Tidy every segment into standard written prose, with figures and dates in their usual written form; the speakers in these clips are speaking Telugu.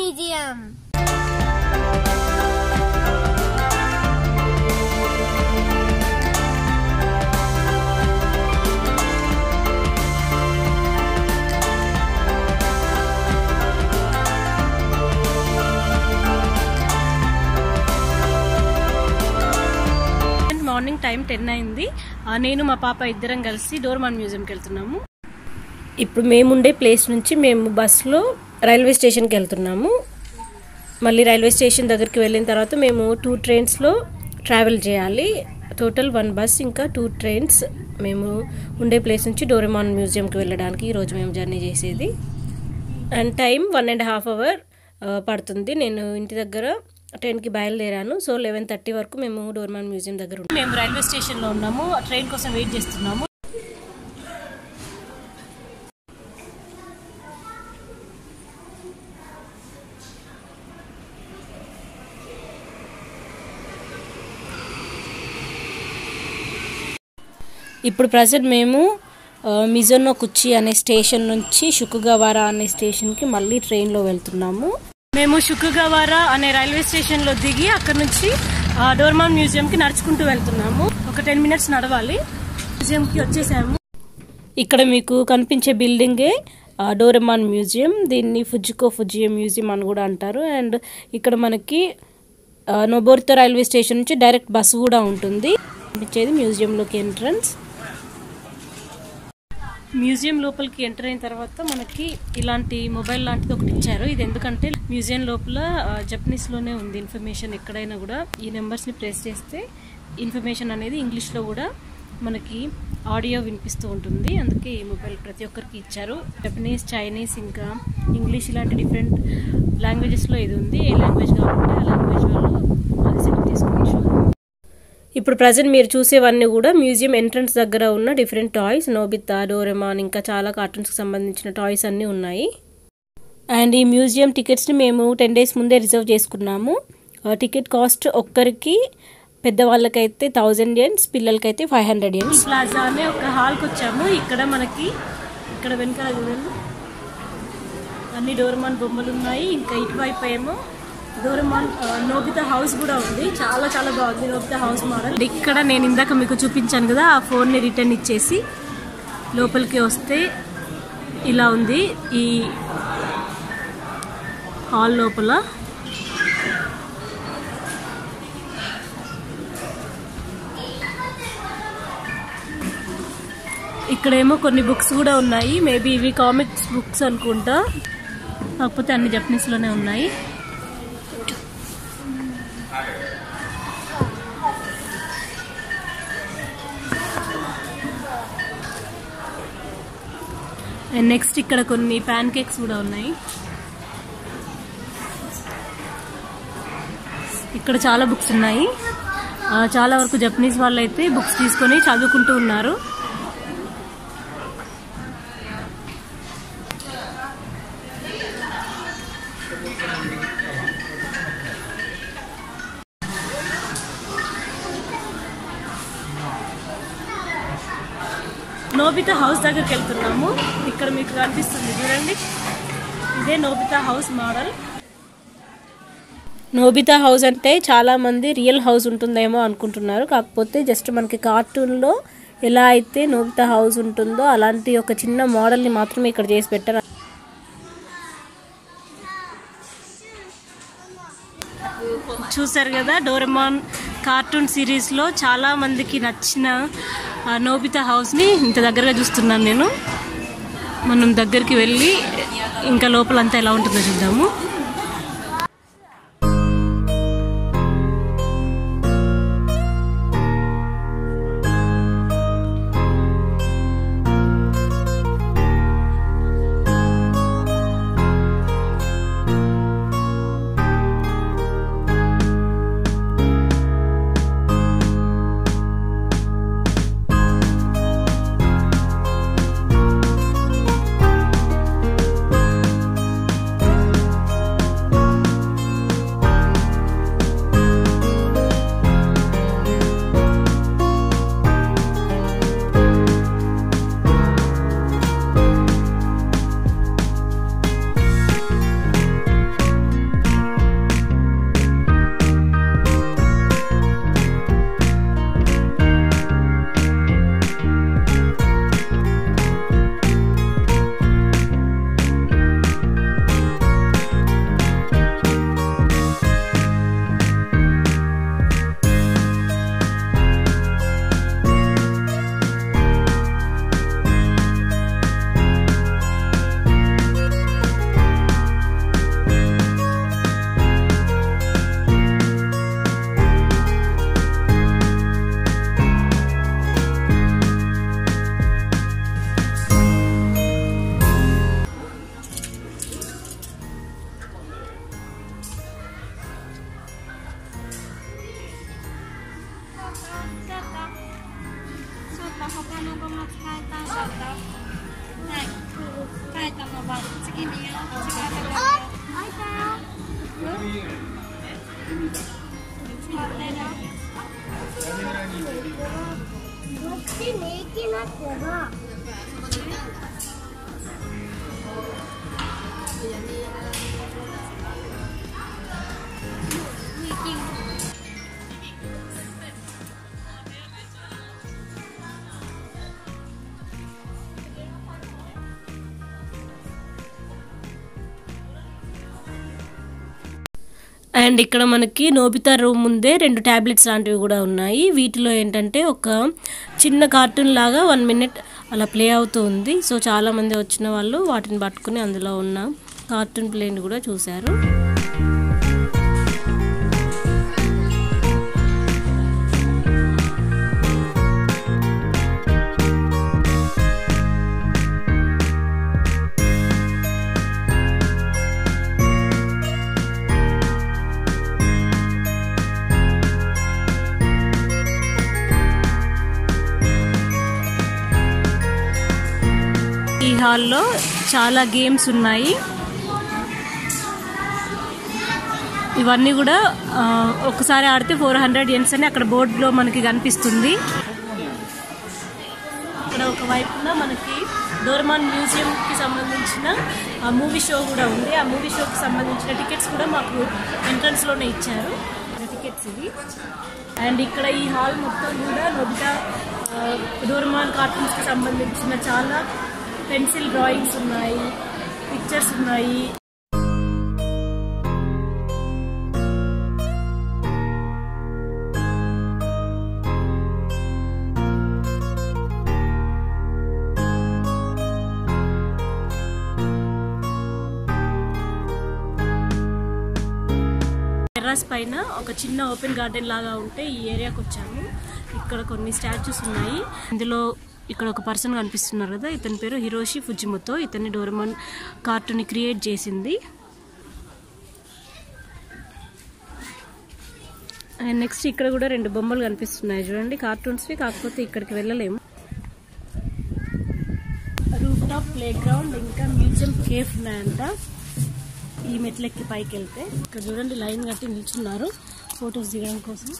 Museum. మార్నింగ్ టైం 10 అయింది. నేను మా పాప ఇద్దరం కలిసి డోరేమాన్ మ్యూజియంకి వెళ్తున్నాము. ఇప్పుడు మేముండే ప్లేస్ నుంచి మేము బస్సులో రైల్వే స్టేషన్కి వెళ్తున్నాము. మళ్ళీ రైల్వే స్టేషన్ దగ్గరికి వెళ్ళిన తర్వాత మేము 2 ట్రైన్స్లో ట్రావెల్ చేయాలి. టోటల్ 1 బస్ ఇంకా 2 ట్రైన్స్ మేము ఉండే ప్లేస్ నుంచి డోరేమాన్ మ్యూజియంకి వెళ్ళడానికి ఈరోజు మేము జర్నీ చేసేది. అండ్ టైం 1.5 అవర్ పడుతుంది. నేను ఇంటి దగ్గర 10కి బయలుదేరాను. సో 11:30 వరకు మేము డోరేమాన్ మ్యూజియం దగ్గర ఉన్నాము. మేము రైల్వే స్టేషన్లో ఉన్నాము. ట్రైన్ కోసం వెయిట్ చేస్తున్నాము. ఇప్పుడు ప్రజెంట్ మేము మిజోనోకుచి అనే స్టేషన్ నుంచి షుకుగవారా అనే స్టేషన్కి మళ్ళీ ట్రైన్లో వెళ్తున్నాము. మేము షుకుగవారా అనే రైల్వే స్టేషన్లో దిగి అక్కడ నుంచి డోరేమాన్ మ్యూజియంకి నడుచుకుంటూ వెళ్తున్నాము. ఒక 10 మినిట్స్ నడవాలి. మ్యూజియంకి వచ్చేసాము. ఇక్కడ మీకు కనిపించే బిల్డింగే డోరేమాన్ మ్యూజియం. దీన్ని ఫుజియో మ్యూజియం అని కూడా అంటారు. అండ్ ఇక్కడ మనకి నొబోరితో రైల్వే స్టేషన్ నుంచి డైరెక్ట్ బస్సు కూడా ఉంటుంది. కనిపించేది మ్యూజియంలోకి ఎంట్రన్స్. మ్యూజియం లోపలికి ఎంటర్ అయిన తర్వాత మనకి ఇలాంటి మొబైల్ లాంటిది ఒకటి ఇచ్చారు. ఇది ఎందుకంటే మ్యూజియం లోపల జపనీస్లోనే ఉంది ఇన్ఫర్మేషన్. ఎక్కడైనా కూడా ఈ నెంబర్స్ని ప్రెస్ చేస్తే ఇన్ఫర్మేషన్ అనేది ఇంగ్లీష్లో కూడా మనకి ఆడియో వినిపిస్తూ ఉంటుంది. అందుకే ఈ మొబైల్ ప్రతి ఒక్కరికి ఇచ్చారు. జపనీస్, చైనీస్, ఇంకా ఇంగ్లీష్ ఇలాంటి డిఫరెంట్ లాంగ్వేజెస్లో ఇది ఉంది. ఏ లాంగ్వేజ్ కావాలంటే ఆ లాంగ్వేజ్ వాళ్ళు అది సెలెక్ట్ చేసుకోవచ్చు. ఇప్పుడు ప్రజెంట్ మీరు చూసేవన్నీ కూడా మ్యూజియం ఎంట్రన్స్ దగ్గర ఉన్న డిఫరెంట్ టాయ్స్. నోబితా, డోరేమాన్, ఇంకా చాలా కార్టూన్స్కి సంబంధించిన టాయ్స్ అన్నీ ఉన్నాయి. అండ్ ఈ మ్యూజియం టికెట్స్ని మేము 10 days ముందే రిజర్వ్ చేసుకున్నాము. టికెట్ కాస్ట్ ఒక్కరికి పెద్దవాళ్ళకైతే 1000 yens, పిల్లలకైతే 500 yens. ప్లాజా అనే ఒక హాల్కి వచ్చాము. ఇక్కడ మనకి ఇక్కడ వెనకాల చూడండి అన్ని డోరేమాన్ బొమ్మలు ఉన్నాయి. ఇంకా ఇటువైపు ఏమో డోరేమాన్ నోబితా హౌస్ కూడా ఉంది. చాలా చాలా బాగుంది నోబితా హౌస్ మోడల్. ఇక్కడ నేను ఇందాక మీకు చూపించాను కదా, ఆ ఫోన్ని రిటర్న్ ఇచ్చేసి లోపలికి వస్తే ఇలా ఉంది ఈ హాల్ లోపల. ఇక్కడేమో కొన్ని బుక్స్ కూడా ఉన్నాయి. మేబీ ఇవి కామిక్స్ బుక్స్ అనుకుంటా, కాకపోతే అన్ని జపనీస్లోనే ఉన్నాయి. అండ్ నెక్స్ట్ ఇక్కడ కొన్ని ప్యాన్ కేక్స్ కూడా ఉన్నాయి. ఇక్కడ చాలా బుక్స్ ఉన్నాయి. చాలా వరకు జపనీస్ వాళ్ళు అయితే బుక్స్ తీసుకొని చదువుకుంటూ ఉన్నారు. నోబితా హౌస్ దగ్గరికి వెళ్తున్నాము. ఇక్కడ మీకు కనిపిస్తుంది చూడండి, ఇదే Nobita house model. Nobita house అంటే చాలామంది రియల్ హౌస్ ఉంటుందేమో అనుకుంటున్నారు. కాకపోతే జస్ట్ మనకి కార్టూన్లో ఎలా అయితే నోబితా హౌస్ ఉంటుందో అలాంటి ఒక చిన్న మోడల్ని మాత్రమే ఇక్కడ చేసి పెట్టారు. చూసారు కదా, డోరేమాన్ కార్టూన్ సిరీస్లో చాలా మందికి నచ్చిన నోబితా హౌస్ని ఇంత దగ్గరగా చూస్తున్నాను నేను. మనం దగ్గరికి వెళ్ళి ఇంకా లోపలంతా ఎలా ఉంటుందో చూద్దాము. 卵も使えたんだった。はい。使えたのば次によ。使えたから。開いたよ。使ってる。こっちに行きますけど。 అండ్ ఇక్కడ మనకి నోబితా రూమ్ ముందే 2 టాబ్లెట్స్ లాంటివి కూడా ఉన్నాయి. వీటిలో ఏంటంటే ఒక చిన్న కార్టూన్ లాగా 1 మినిట్ అలా ప్లే అవుతూ ఉంది. సో చాలా మంది వచ్చిన వాళ్ళు వాటిని పట్టుకుని అందులో ఉన్న కార్టూన్ ప్లేని కూడా చూశారు. ఈ హాల్లో చాలా గేమ్స్ ఉన్నాయి. ఇవన్నీ కూడా ఒకసారి ఆడితే 400 యెన్స్ అని అక్కడ బోర్డులో మనకి కనిపిస్తుంది. ఇక్కడ ఒక వైపున మనకి డోరేమాన్ మ్యూజియంకి సంబంధించిన మూవీ షో కూడా ఉంది. ఆ మూవీ షోకి సంబంధించిన టికెట్స్ కూడా మాకు ఎంట్రన్స్లోనే ఇచ్చారు. టికెట్స్ ఇవి. అండ్ ఇక్కడ ఈ హాల్ మొత్తం కూడా నోబితా డోరేమాన్ కార్టూన్స్కి సంబంధించిన చాలా పెన్సిల్ డ్రాయింగ్స్ ఉన్నాయి, పిక్చర్స్ ఉన్నాయి. టెర్రస్ పైన ఒక చిన్న ఓపెన్ గార్డెన్ లాగా ఉంటే ఈ ఏరియాకి వచ్చాము. ఇక్కడ కొన్ని స్టాచ్యూస్ ఉన్నాయి. ఇందులో ఇక్కడ ఒక పర్సన్ కనిపిస్తున్నారు కదా, ఇతని పేరు హిరోషి ఫుజిమోటో. ఇతన్ని డోరేమాన్ కార్టూన్ క్రియేట్ చేసింది. అండ్ నెక్స్ట్ ఇక్కడ కూడా 2 బొమ్మలు కనిపిస్తున్నాయి చూడండి, కార్టూన్స్వి. కాకపోతే ఇక్కడికి వెళ్ళలేము. రూఫ్ టాప్ ప్లే గ్రౌండ్ ఇంకా మ్యూజియం కేఫ్ ఉన్నాయంట. ఈ మెట్లెక్కి పైకి వెళ్తే ఇక్కడ చూడండి లైన్ కట్టి నిల్చున్నారు ఫొటోస్ దిగడం కోసం.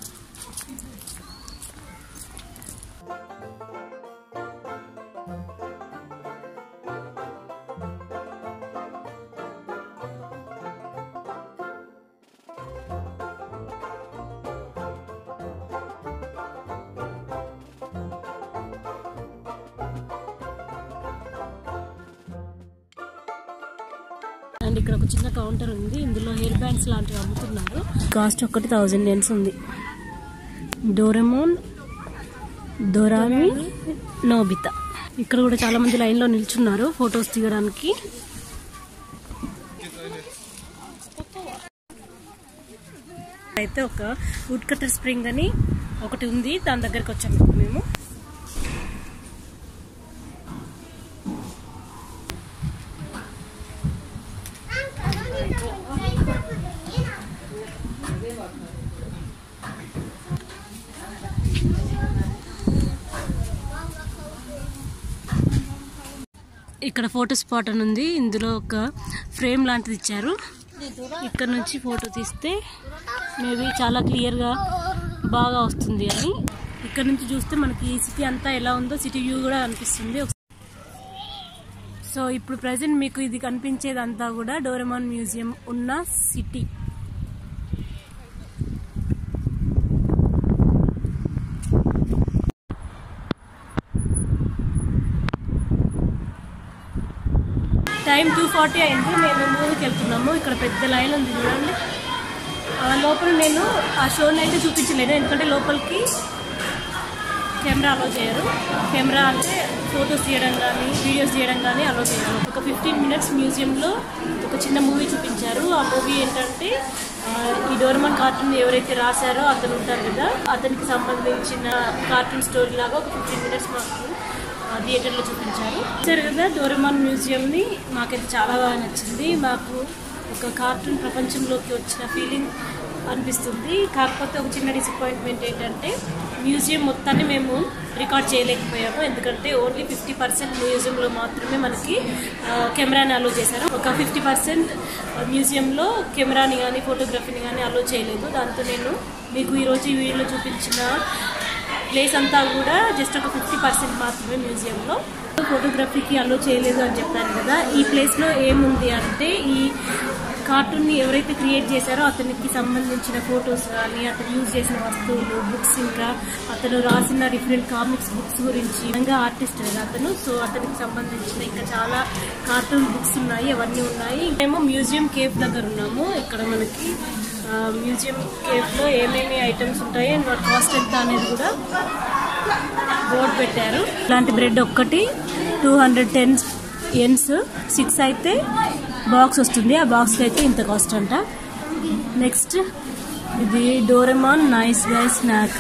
అండ్ ఇక్కడ ఒక చిన్న కౌంటర్ ఉంది. ఇందులో హెయిర్ బ్యాండ్స్ లాంటివి అమ్ముతున్నారు. కాస్ట్ ఒకటి 1000 యెన్స్ ఉంది. Doraemon Dorami Nobita. ఇక్కడ కూడా చాలా మంది లైన్ లో నిల్చున్నారు ఫొటోస్ దిగడానికి. అయితే ఒక వుడ్ కట్టర్ స్ప్రింగ్ అని ఒకటి ఉంది, దాని దగ్గరకు వచ్చాము మేము. ఇక్కడ ఫోటో స్పాట్ అని ఉంది. ఇందులో ఒక ఫ్రేమ్ లాంటిది ఇచ్చారు. ఇక్కడ నుంచి ఫోటో తీస్తే మేబీ చాలా క్లియర్గా బాగా వస్తుంది అని. ఇక్కడ నుంచి చూస్తే మనకి సిటీ అంతా ఎలా ఉందో సిటీ వ్యూ కూడా అనిపిస్తుంది. సో ఇప్పుడు ప్రెజెంట్ మీకు ఇది కనిపించేదంతా కూడా డోరేమాన్ మ్యూజియం ఉన్న సిటీ. టైం 2:40 అయింది. మేము మూవీకి వెళ్తున్నాము. ఇక్కడ పెద్ద లైన్ ఉంది చూడండి. లోపల నేను ఆ షోని అయితే చూపించలేను, ఎందుకంటే లోపలికి కెమెరా అలో చేయరు. కెమెరా అంటే ఫొటోస్ తీయడం కానీ వీడియోస్ తీయడం కానీ అలో చేయరు. ఒక 15 మినిట్స్ మ్యూజియంలో ఒక చిన్న మూవీ చూపించారు. ఆ మూవీ ఏంటంటే ఈ డోరేమాన్ కార్టూన్ ఎవరైతే రాశారో అతను ఉంటారు కదా, అతనికి సంబంధించిన కార్టూన్ స్టోరీ లాగా ఒక 15 మినిట్స్ మాకు థియేటర్లో చూపించారు. సరే కదా, డోరేమాన్ మ్యూజియంని మాకైతే చాలా బాగా నచ్చింది. మాకు ఒక కార్టూన్ ప్రపంచంలోకి వచ్చిన ఫీలింగ్ అనిపిస్తుంది. కాకపోతే ఒక చిన్న డిసప్పాయింట్మెంట్ ఏంటంటే మ్యూజియం మొత్తాన్ని మేము రికార్డ్ చేయలేకపోయాము, ఎందుకంటే ఓన్లీ 50% మ్యూజియంలో మాత్రమే మనకి కెమెరాని అలో చేశారు. ఒక 50% మ్యూజియంలో కెమెరాని కానీ ఫోటోగ్రఫీని కానీ అలో చేయలేదు. దాంతో నేను మీకు ఈరోజు ఈ వీడియోలో చూపించిన ప్లేస్ అంతా కూడా జస్ట్ ఒక 50% మాత్రమే మ్యూజియంలో. ఫోటోగ్రఫీకి అలో చేయలేదు అని చెప్పాను కదా. ఈ ప్లేస్లో ఏముంది అంటే ఈ కార్టూన్ని ఎవరైతే క్రియేట్ చేశారో అతనికి సంబంధించిన ఫొటోస్ కానీ అతను యూజ్ చేసిన వస్తువులు, బుక్స్, ఇంకా అతను రాసిన డిఫరెంట్ కామిక్స్ బుక్స్ గురించి, ఇంకా ఆర్టిస్ట్ కదా అతను, సో అతనికి సంబంధించిన ఇంకా చాలా కార్టూన్ బుక్స్ ఉన్నాయి, అవన్నీ ఉన్నాయి. మేము మ్యూజియం కేఫ్ దగ్గర ఉన్నాము. ఇక్కడ మనకి మ్యూజియం కేఫ్లో ఏమేమి ఐటమ్స్ ఉంటాయి అండ్ వాటి కాస్ట్ ఎంత అనేది కూడా బోర్డు పెట్టారు. ఇలాంటి బ్రెడ్ ఒక్కటి 210 yens, 6 అయితే బాక్స్ వస్తుంది. ఆ బాక్స్కి అయితే ఇంత కాస్ట్ అంట. నెక్స్ట్ ఇది డోరెమాన్ నైస్ గై స్నాక్.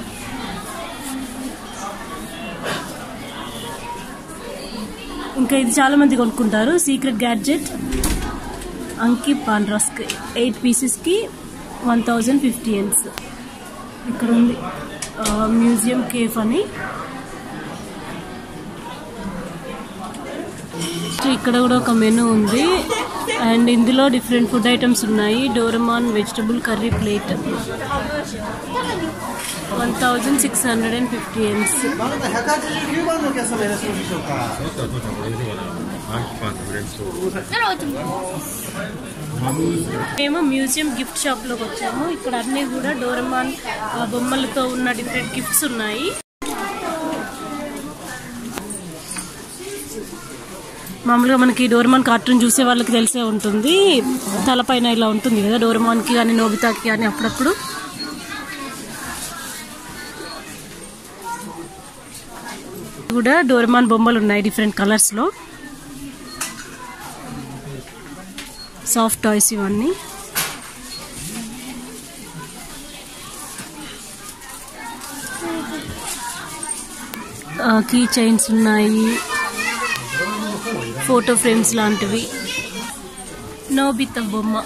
ఇంకా ఇది చాలా మంది కొనుక్కుంటారు. సీక్రెట్ గ్యాడ్జెట్ అంకి పాన్ రస్క్ 8 పీసెస్కి 1050 yens. ఇక్కడ ఉంది మ్యూజియం కేఫ్ అని. ఇక్కడ కూడా ఒక మెనూ ఉంది అండ్ ఇందులో డిఫరెంట్ ఫుడ్ ఐటమ్స్ ఉన్నాయి. Doraemon vegetable curry plate 1650 yens. మేము మ్యూజియం గిఫ్ట్ షాప్ లోకి వచ్చాము. ఇక్కడ అన్ని కూడా డోరెమాన్ బొమ్మలతో ఉన్న డిఫరెంట్ గిఫ్ట్స్ ఉన్నాయి. మామూలుగా మనకి డోరెమాన్ కార్టూన్ చూసే వాళ్ళకి తెలిసే ఉంటుంది, తలపైన ఇలా ఉంటుంది కదా డోరెమాన్కి కానీ నోబితాకి కానీ అప్పుడప్పుడు. కూడా డోరెమాన్ బొమ్మలు ఉన్నాయి డిఫరెంట్ కలర్స్లో. సాఫ్ట్ టాయ్స్ ఇవన్నీ. కీ చైన్స్ ఉన్నాయి, ఫోటో ఫ్రేమ్స్ లాంటివి, నోబితా బొమ్మ.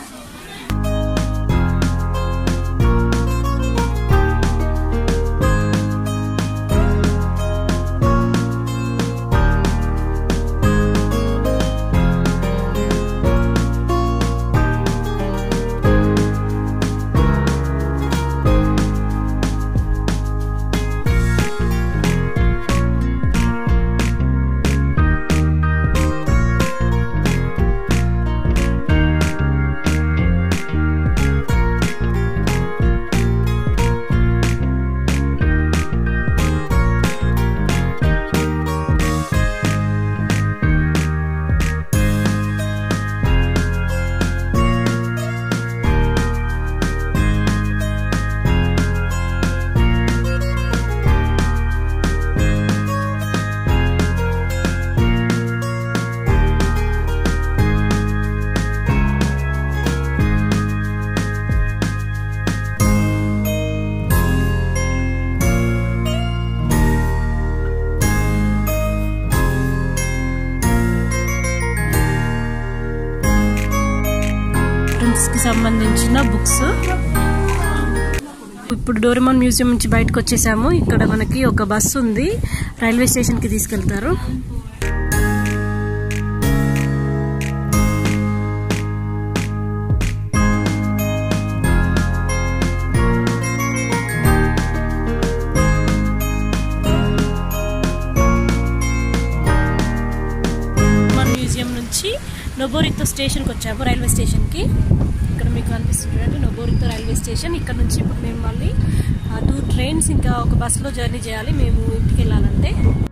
కి సంబంధించిన బుక్స్. ఇప్పుడు డోరెమాన్ మ్యూజియం నుంచి బయటకు వచ్చేసాము. ఇక్కడ మనకి ఒక బస్సు ఉంది, రైల్వే స్టేషన్ కి తీసుకెళ్తారు. మ్యూజియం నుంచి నొబోరితో స్టేషన్కి వచ్చాము, రైల్వే స్టేషన్కి. ఇక్కడ మీకు కనిపిస్తుంది నొబోరితో రైల్వే స్టేషన్. ఇక్కడ నుంచి ఇప్పుడు మేము మళ్ళీ 2 ట్రైన్స్ ఇంకా ఒక బస్సులో జర్నీ చేయాలి మేము ఇంటికి వెళ్ళాలంటే.